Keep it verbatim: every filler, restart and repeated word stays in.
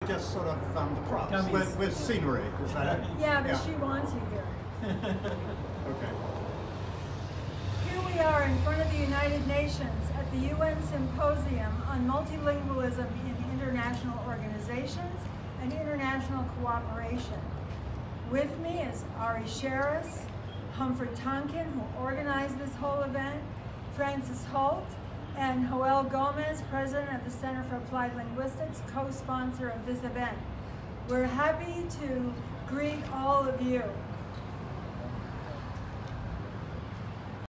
just sort of um, props Dummies. with, with scenery. Is that it? Yeah, but Yeah. she wants you here. Okay. Here we are in front of the United Nations at the U N Symposium on Multilingualism in International Organizations and International Cooperation. With me is Ari Sheris, Humphrey Tonkin, who organized this whole event, Francis Holt, and Joel Gomez, president of the Center for Applied Linguistics, co-sponsor of this event. We're happy to greet all of you.